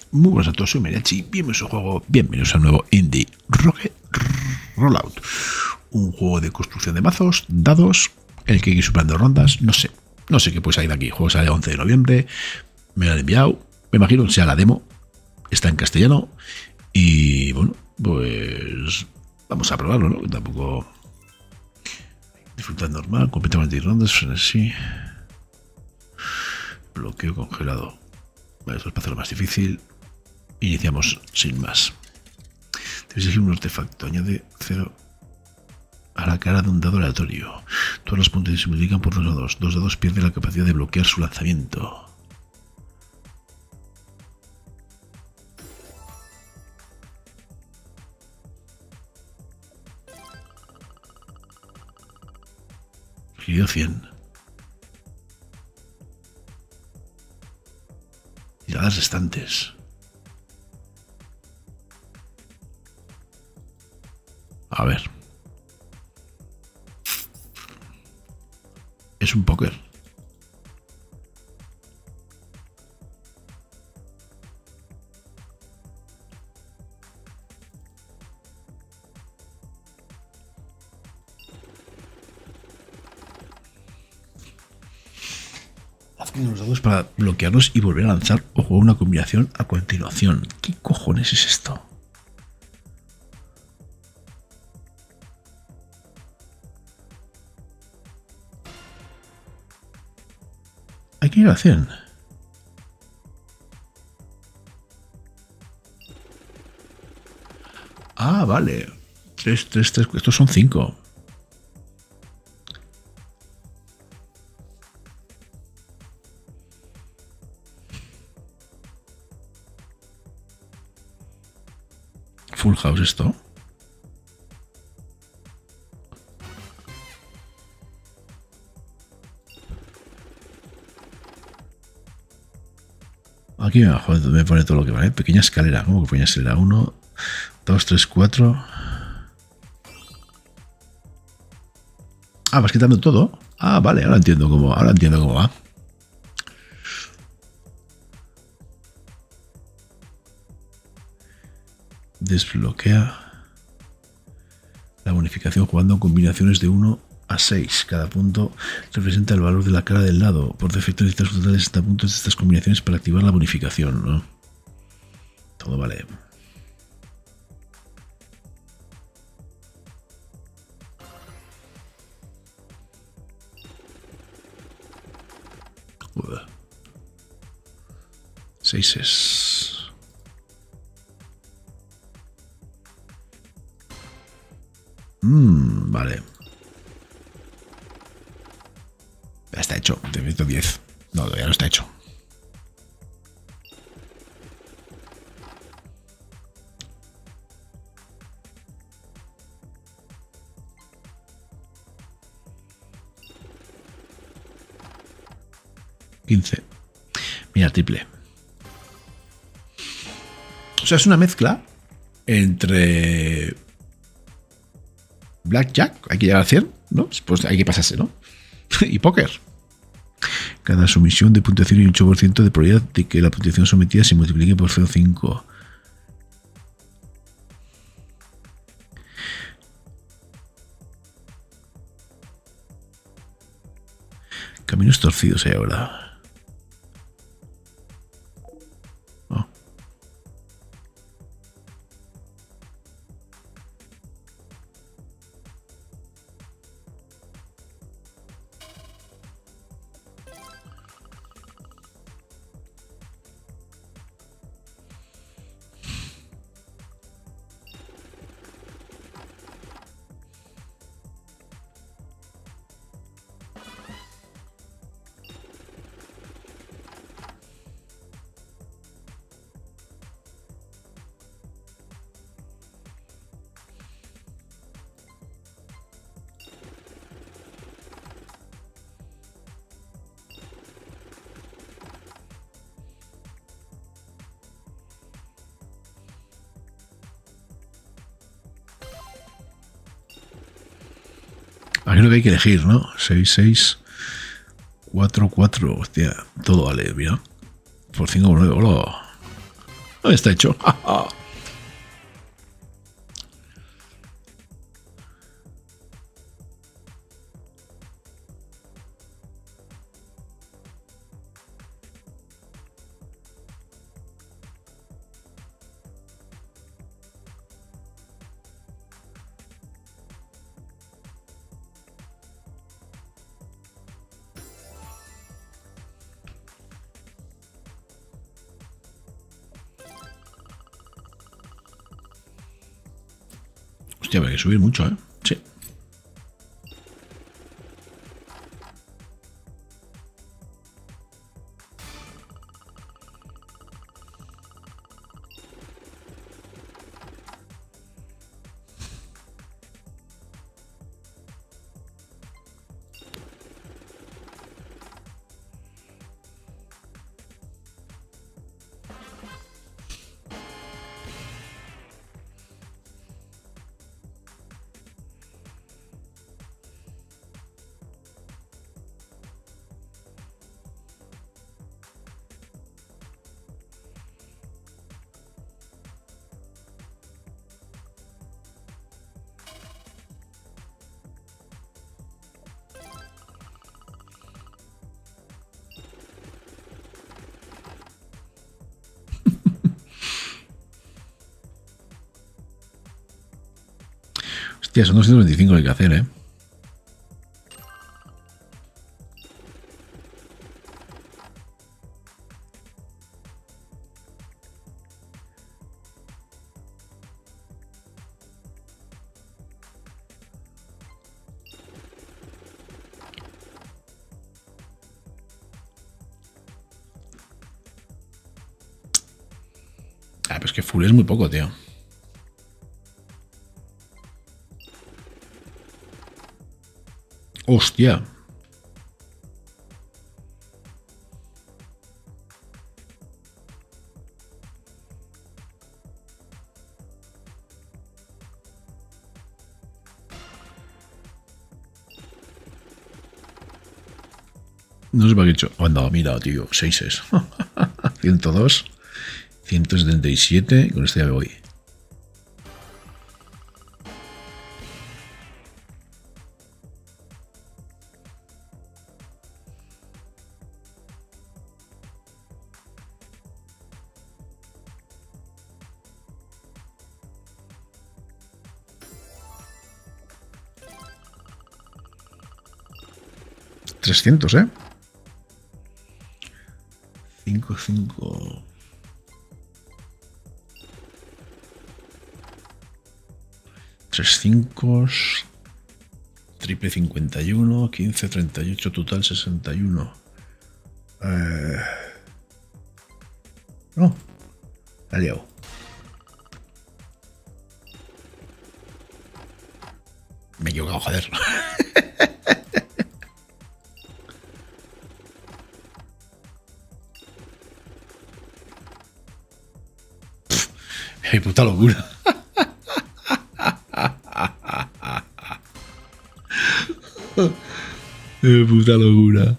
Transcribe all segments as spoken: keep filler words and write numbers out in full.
Muy buenas a todos, soy Mariachi, bienvenidos al juego, bienvenidos al nuevo Indie Rocket Rollout. Un juego de construcción de mazos, dados, el que hay que ir superando rondas, no sé, no sé qué puede salir de aquí. El juego sale el once de noviembre, me lo han enviado, me imagino que sea la demo, está en castellano y bueno, pues vamos a probarlo, ¿no? Tampoco disfrutar normal, completamente de rondas, sí. Bloqueo congelado. Vale, esto es para hacerlo más difícil. Iniciamos sin más. Debes elegir un artefacto. Añade cero a la cara de un dado aleatorio. Todos los puntos se multiplican por dos dados. Dos dados pierden la capacidad de bloquear su lanzamiento. Giro cien. Tiradas restantes. A ver. Es un póker. Haz que los dados para bloquearlos y volver a lanzar o jugar una combinación a continuación. ¿Qué cojones es esto? Hay que ir a cien. Ah, vale. tres, tres, tres. Estos son cinco. Full house esto. Aquí abajo me pone todo lo que vale. Pequeña escalera. ¿Cómo que pequeña escalera? uno, dos, tres, cuatro. Ah, vas quitando todo. Ah, vale, ahora entiendo cómo, ahora entiendo cómo va. Desbloquea la bonificación jugando combinaciones de uno a seis. Cada punto representa el valor de la cara del lado. Por defecto necesitas total de sesenta puntos de estas combinaciones para activar la bonificación, ¿no? Todo vale. seis es... Mm, vale. Ya está hecho. Te meto diez. No, todavía no está hecho. quince. Mira, triple. O sea, es una mezcla entre Blackjack, hay que llegar a cien, ¿no? Pues hay que pasarse, ¿no? Y póker. Cada sumisión de puntuación y un ocho por ciento de probabilidad de que la puntuación sometida se multiplique por cero coma cinco. Caminos torcidos hay ahora. Oh. Aquí lo que hay que elegir, ¿no? seis, seis, cuatro, cuatro. Hostia, todo vale, mira. Por cinco, nueve, hola. No está hecho. Hostia, hay que subir mucho, ¿eh? Sí. Hostia, son doscientos veinticinco que hay que hacer, ¿eh? Ah, pero es que full es muy poco, tío. Hostia. No sé para qué he hecho. Anda, mira, tío. Seises. ciento dos. ciento setenta y siete. Con este ya me voy. trescientos, ¿eh? cinco, cinco. tres cinco. Triple cincuenta y uno. quince, treinta y ocho. Total sesenta y uno. Eh... No. La he liado. Me he equivocado, joder. ¡Qué puta locura! ¡Qué puta locura!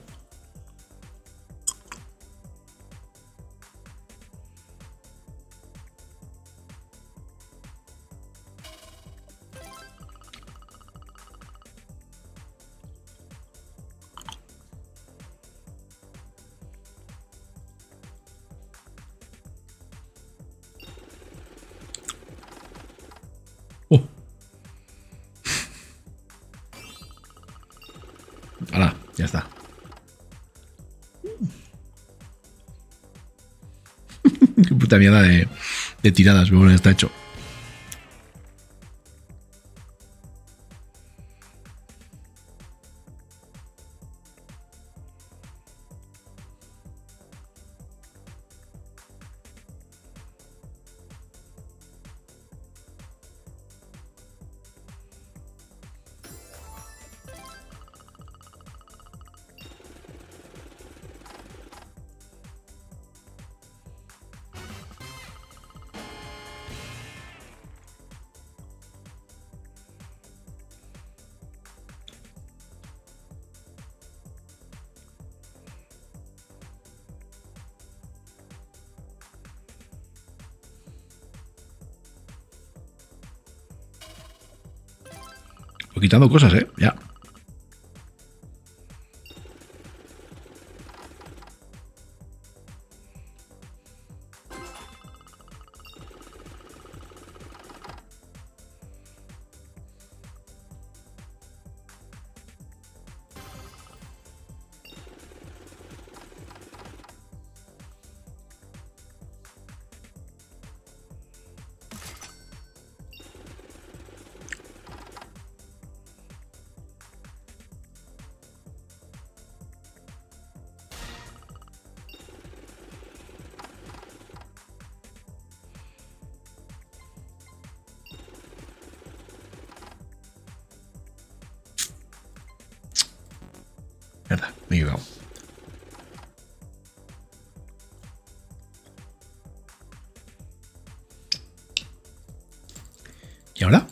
Oh. Hala, ya está. Qué puta mierda de, de tiradas, pero bueno, está hecho. Voy quitando cosas, ¿eh? Ya. Mierda, me he equivocado. ¿Y ahora?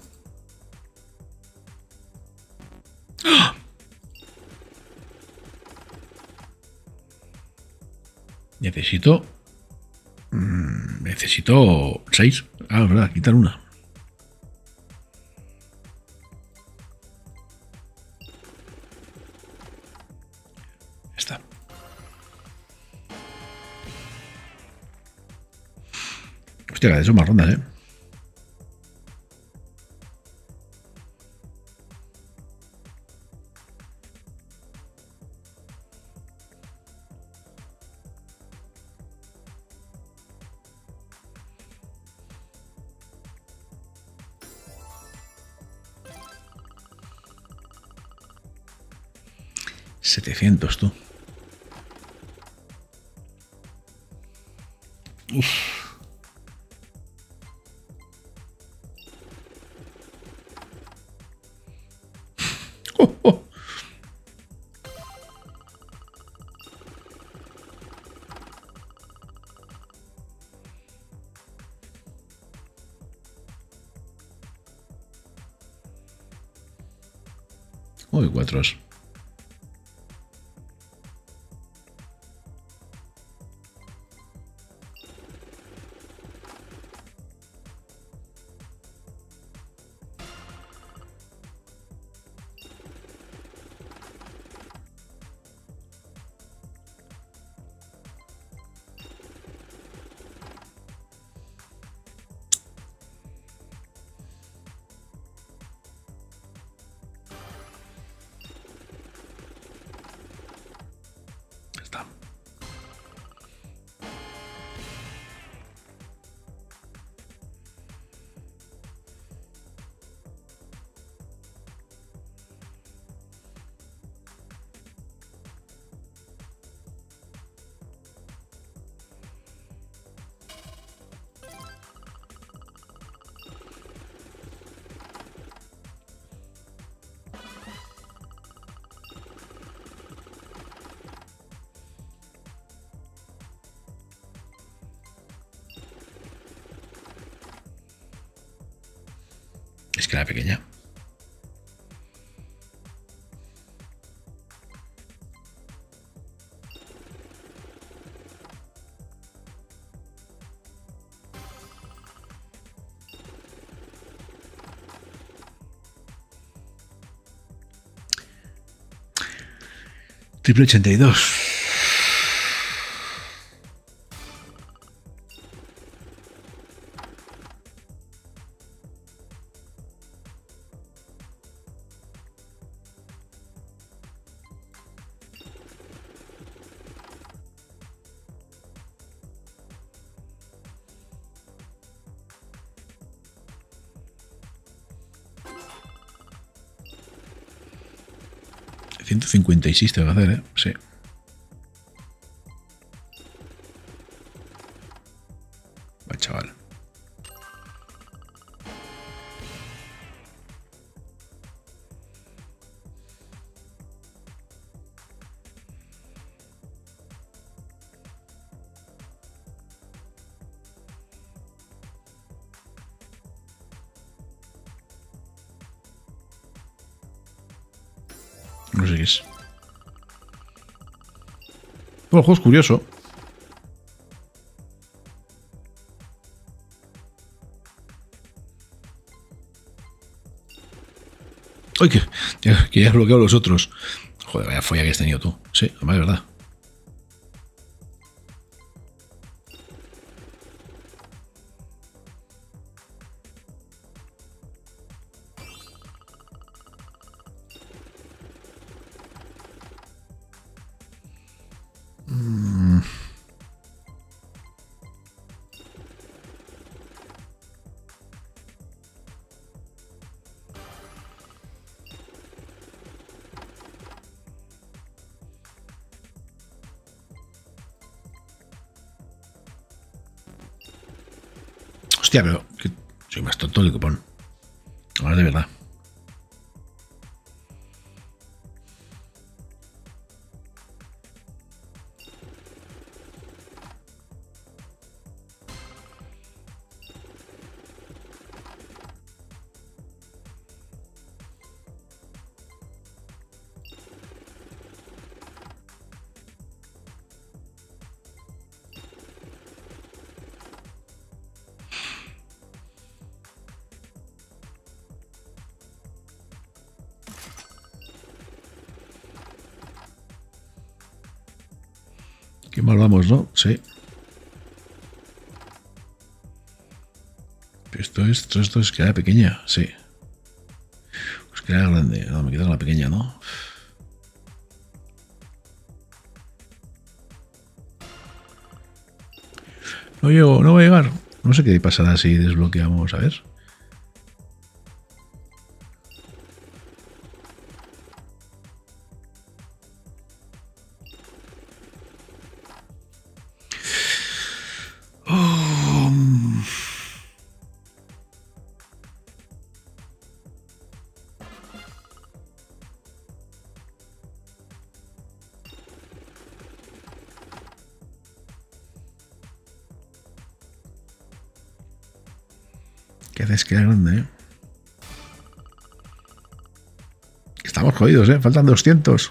¡Ah! Necesito... Mmm, necesito seis. Ah, es verdad, quitar una. Está. Hostia, cada vez son más rondas, ¿eh? setecientos, tú. Uf. Oh, oh. Uy, cuatros. Está. Es que era pequeña. Triple ochenta y dos. ciento cincuenta y seis tengo que hacer, ¿eh? Sí. Va, chaval. No sé qué es. Bueno, el juego es curioso. ¡Uy, que, ya, que ya has bloqueado los otros! Joder, vaya folla que has tenido tú. Sí, además es verdad. Mm. Hostia, pero que soy más tonto del cupón. Ahora de verdad. Qué mal vamos, ¿no? Sí. Esto es, esto, esto es que era pequeña, sí. Pues que era grande. No, me quedo con la pequeña, ¿no? No llego, no voy a llegar. No sé qué pasará si desbloqueamos, a ver. Oh. ¿Qué haces que era grande, eh? Estamos jodidos, eh. Faltan doscientos.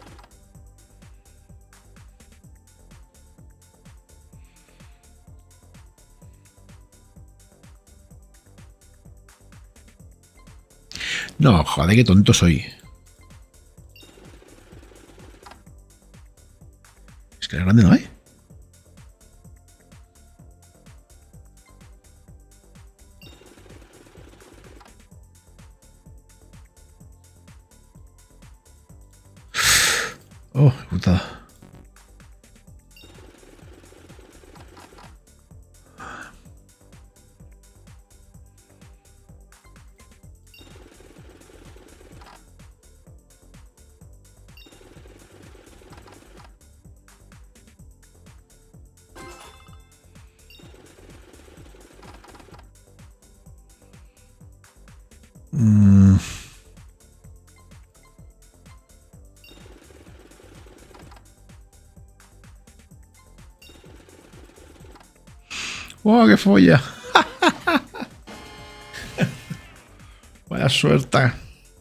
No, joder, qué tonto soy. Es que era grande no hay. Oh, putada. Mm. ¡Oh, qué folla! Vaya suerte.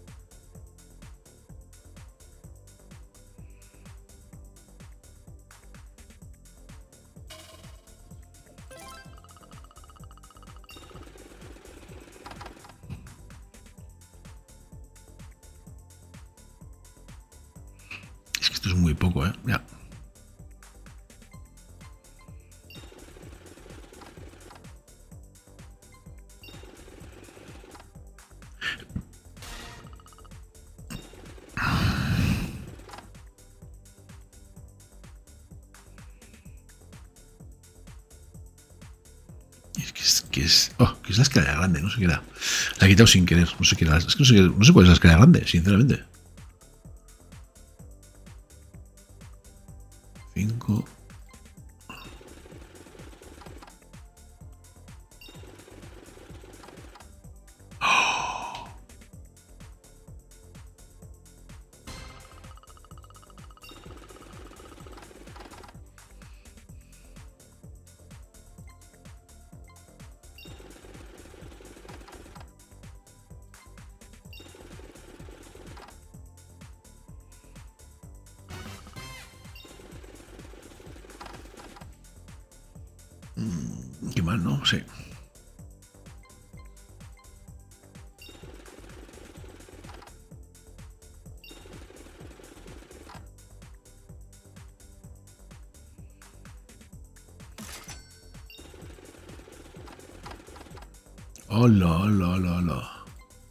Es que esto es muy poco, ¿eh? Ya. Es que es, que es, oh, que es la escalera grande, no sé qué era. La he quitado sin querer, no sé qué era. Es que no sé, no sé cuál es la escalera grande, sinceramente. Cinco. Oh. Mm, qué mal, ¿no? Sí. Hola, hola, hola, hola.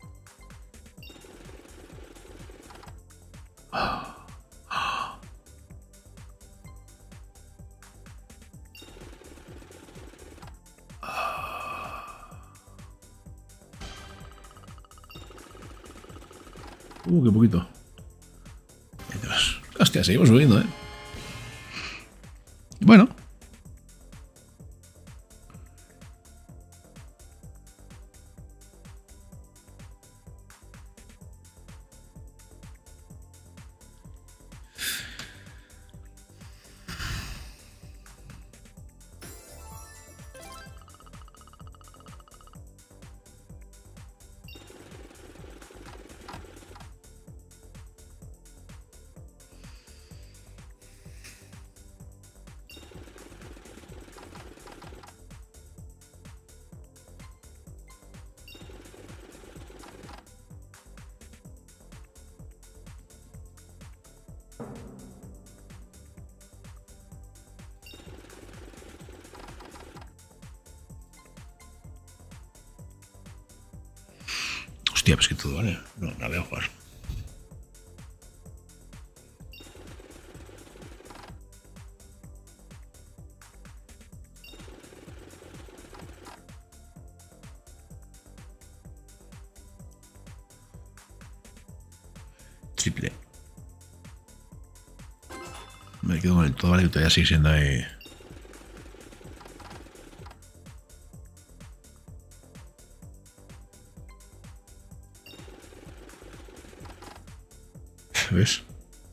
Uh, qué poquito. Dios. Hostia, seguimos subiendo, ¿eh? Bueno. Hostia, pues que todo vale. No, la voy a jugar. Triple. Me quedo con el todo vale, que todavía sigue siendo ahí. ¿Ves?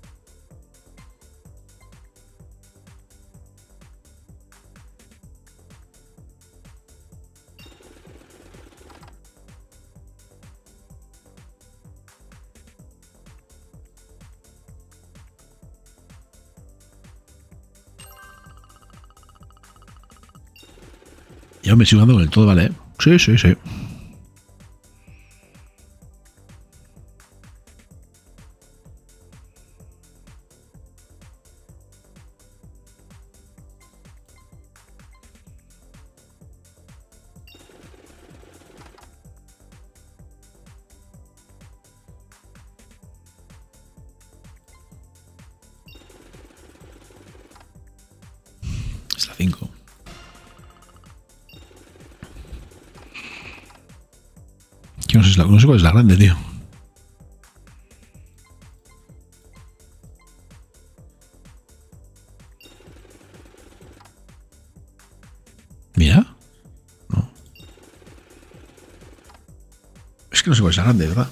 Yo me sigo dando con el todo vale, ¿eh? Sí, sí, sí. Es la cinco. No sé, no sé cuál es la grande, tío. Mira. No. Es que no sé cuál es la grande, ¿verdad?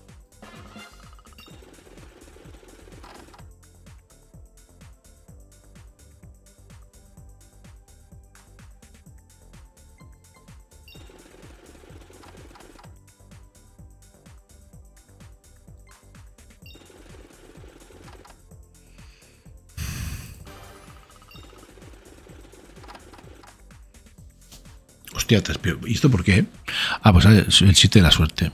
Hostia, te espero. ¿Y esto por qué? Ah, pues el siete de la suerte.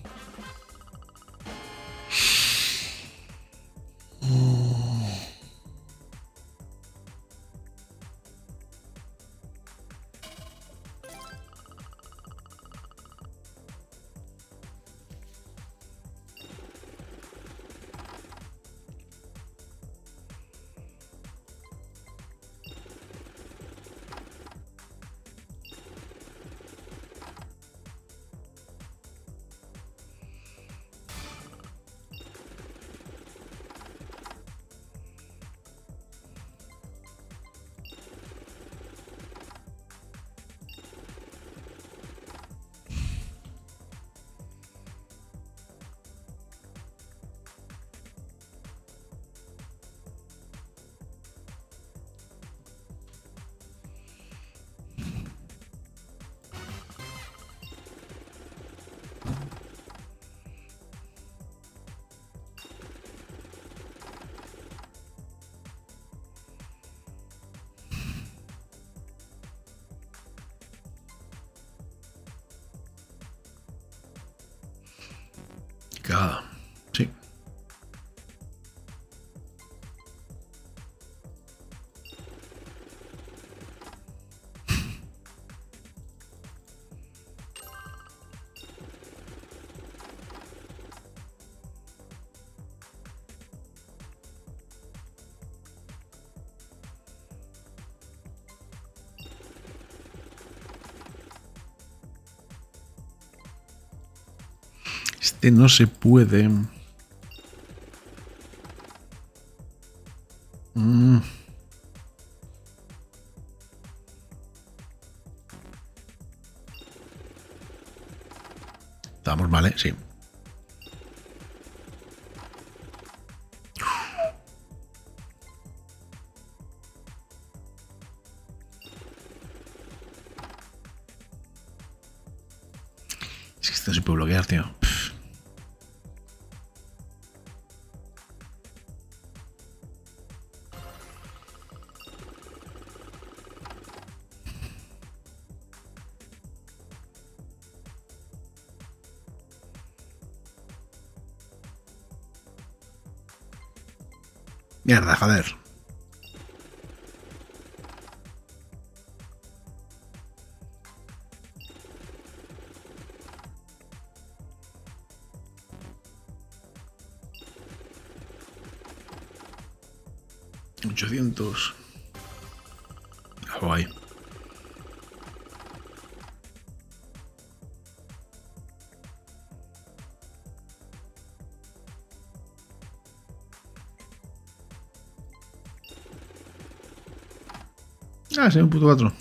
Cagada. Sí. Este no se puede. Mm. Estamos mal, ¿eh? Sí. Es que esto no se puede bloquear, tío. Pff. Mierda, joder. ochocientos. Guay. Ah, sí, un puto cuatro.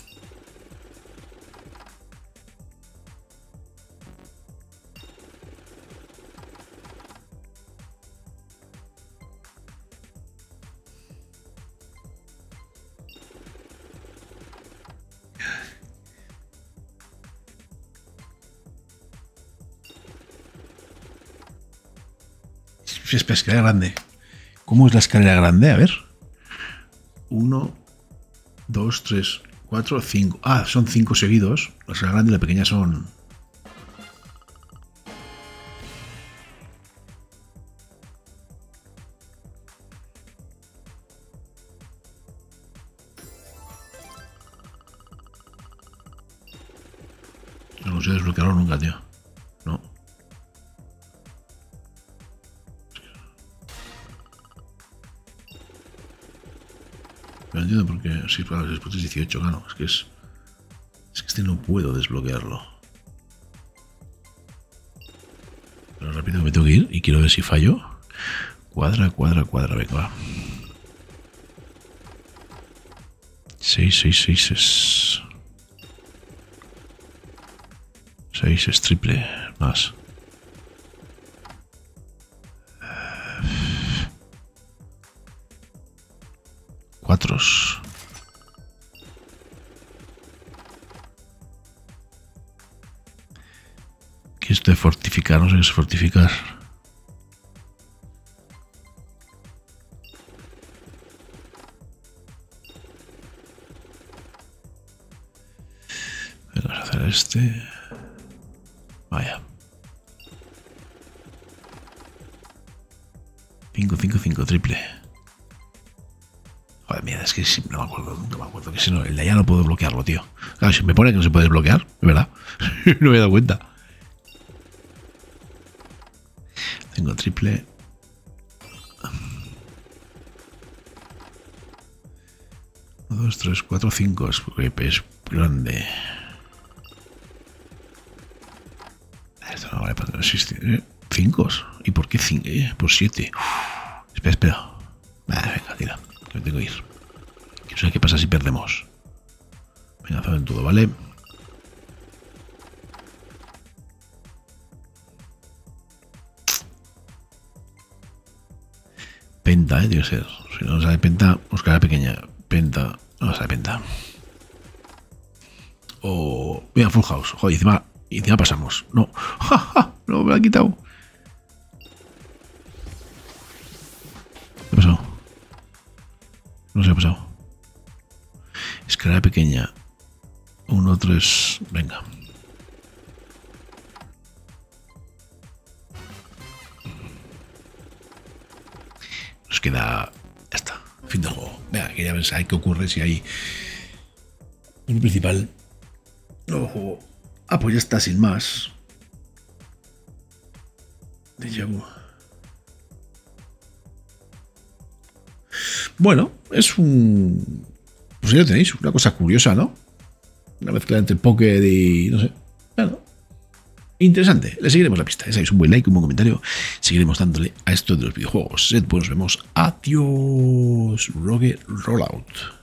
Es la escalera grande. ¿Cómo es la escalera grande? A ver. Uno, dos, tres, cuatro, cinco. Ah, son cinco seguidos. La escalera grande y la pequeña son... No sé desbloquearlo nunca, tío. No. No entiendo por qué. Sí, claro, después es dieciocho, claro. Es que es. Es que este no puedo desbloquearlo. Pero rápido que me tengo que ir y quiero ver si fallo. Cuadra, cuadra, cuadra, venga, va. seis, seis, seis es. seis es triple. Más. Cuatros. ¿Qué es esto de fortificar? No sé qué es fortificar. Vamos a hacer este. Vaya. cinco, cinco, cinco, triple. Joder, mira, es que sí, no me acuerdo, no me acuerdo que si no, el de allá no puedo bloquearlo, tío. Claro, si me pone que no se puede desbloquear, es verdad. No me he dado cuenta. Tengo triple. uno, dos, tres, cuatro, cinco. Es porque es grande. Esto no vale para que no existe. ¿Cinco? ¿Y por qué cinco? Eh, por siete. Espera, espera. Ah, venga, tira. Que me tengo que ir. Que no sé qué pasa si perdemos. Venga, en todo, ¿vale? Penta, eh, tiene que ser. Si no sale penta, buscará pequeña. Penta, no sale penta. O. Mira, full house. Joder, encima, encima pasamos. No. ¡Ja, ja! No, me lo ha quitado. ¿Qué ha pasado? No sé qué ha pasado. Escalera pequeña. Uno, tres. Venga. Nos queda. Ya está. Fin del juego. Venga, quería pensar qué ocurre si hay. Un principal. Nuevo juego. Ah, pues ya está, sin más. Déjà vu. Bueno, es un. Pues ya lo tenéis, una cosa curiosa, ¿no? Una mezcla entre Pokémon y. No sé. Claro. interesante. Le seguiremos la pista. Ya sabéis, un buen like, un buen comentario. Seguiremos dándole a esto de los videojuegos. Sed, pues nos vemos. Adiós. Rogue Rollout.